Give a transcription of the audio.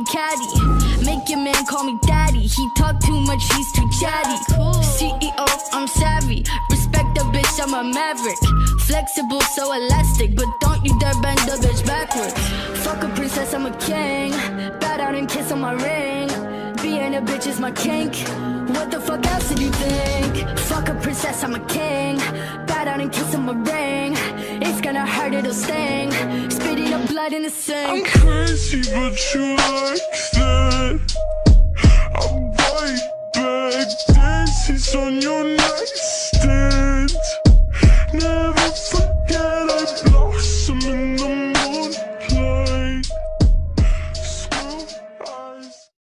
a caddy. Make your man call me daddy. He talk too much, he's too chatty. CEO, I'm savvy. Respect the bitch, I'm a maverick. Flexible, so elastic, but don't you dare bend the bitch backwards. Fuck a princess, I'm a king. Bow down and kiss on my ring. Being a bitch is my kink. What the fuck else did you think? Fuck a princess, I'm a king. Bow down and kiss on my ring. It's gonna hurt, it'll sting. Spitting up blood in the sink. I'm crazy, but you like that. I bite back, dances on your nights.